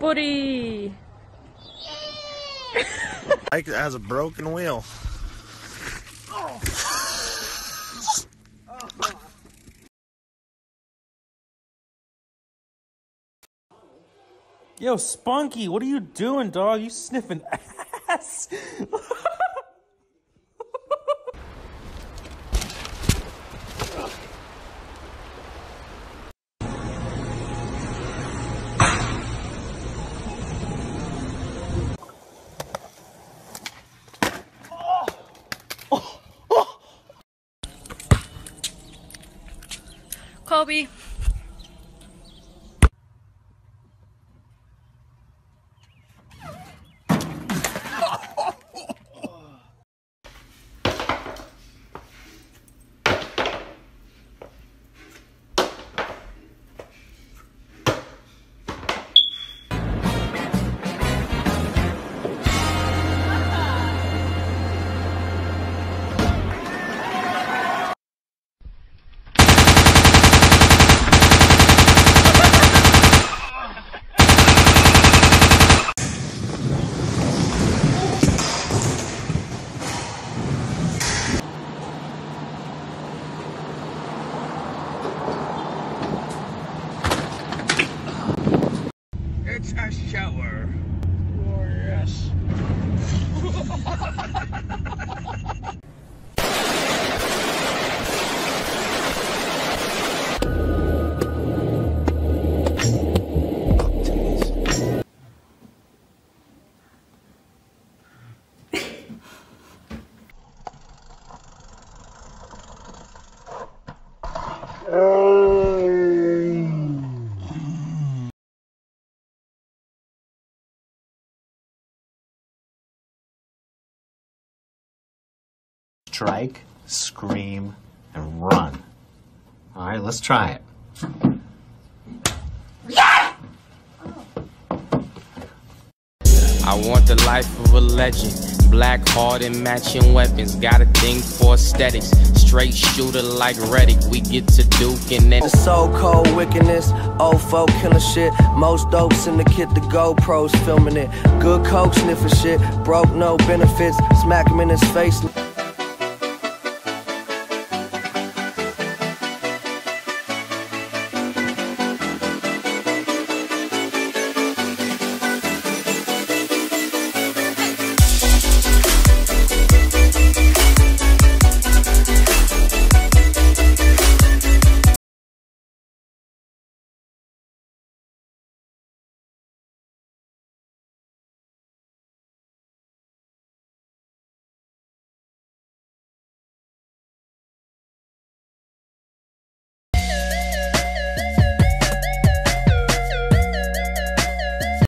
Buddy! Like it has a broken wheel. Yo, Spunky, what are you doing, dog? You sniffing ass? Kobe. It's a shower. Oh, yes. Strike, scream, and run. All right, let's try it. I want the life of a legend. Black heart and matching weapons. Got a thing for aesthetics. Straight shooter like Reddick. We get to Duke and then the so cold wickedness, old folk killing shit. Most dopes in the kit, the GoPros filming it. Good coke sniffing shit, broke no benefits. Smack him in his face.